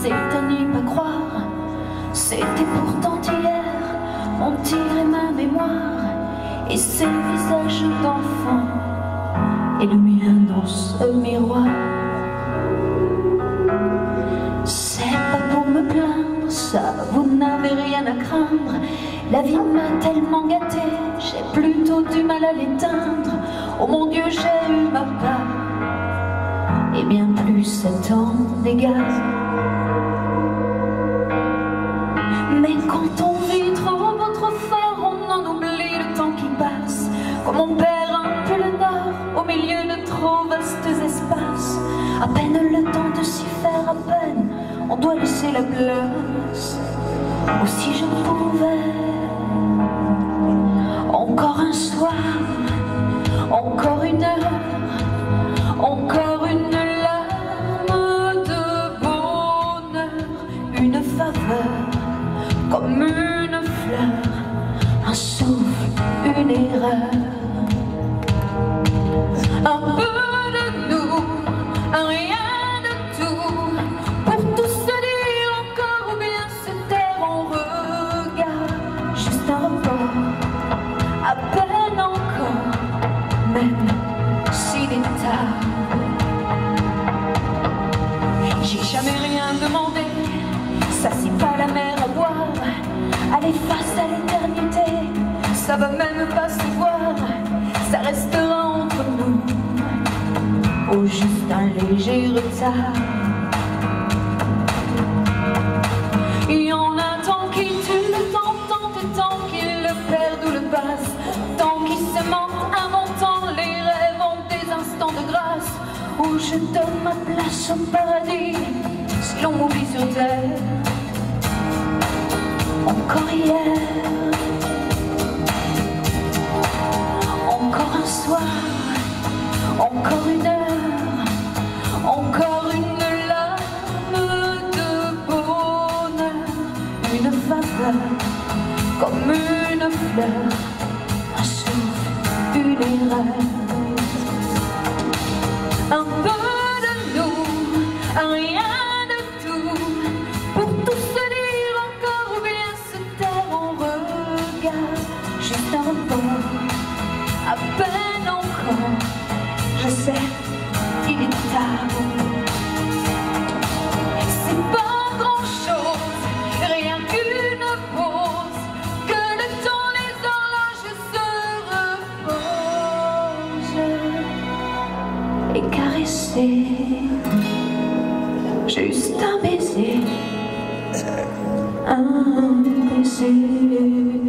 c'est à n'y pas croire. C'était pourtant hier, mon tir et ma mémoire, et ces visages d'enfants, et le mien dans ce miroir. C'est pas pour me plaindre, ça, vous n'avez rien à craindre. La vie m'a tellement gâtée, j'ai plutôt du mal à l'éteindre. Oh mon Dieu, j'ai eu ma part, et bien plus 7 ans d'égard. Mais quand on vit trop fort, on en oublie le temps qui passe. Comme on perd un peu le nord au milieu de trop vastes espaces. À peine le temps de s'y faire, à peine on doit laisser la place. Ou si je pouvais, encore un soir, encore une heure, encore une larme de bonheur, une faveur, comme une fleur, un souffle, une erreur. Un peu de nous, un rien de tout, pour tout se dire encore ou bien se taire en regard. Juste un report, à peine encore, même s'il est tard. J'ai jamais rien demandé, ça c'est pas la mer à boire. Aller face à l'éternité, ça va même pas se voir. Ça restera entre nous, au juste un léger retard. Il y en a tant qui tuent le temps, tant et tant qu'ils le perdent ou le passent, tant qui se mentent, inventant les rêves en des instants de grâce, où je donne ma place au paradis, si l'on m'oublie sur terre. Encore hier, encore un soir, encore une heure, encore une larme de bonheur, une faveur, comme une fleur, un souffle, une erreur. Un peu de nous, un rien de tout, pour tout se dire encore ou bien se taire en regard. Juste un repos, à peine encore, je sais, il est tard. C'est pas grand chose, rien qu'une pause, que le temps, les horloges se reposent. Et caresser, juste un baiser, un baiser.